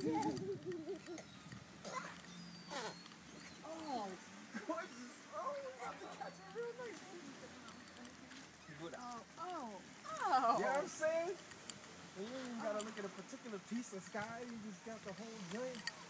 Oh, gorgeous. Oh, we have to catch it real nice. Oh. You know what I'm saying? And you ain't even gotta look at a particular piece of sky, you just got the whole joint.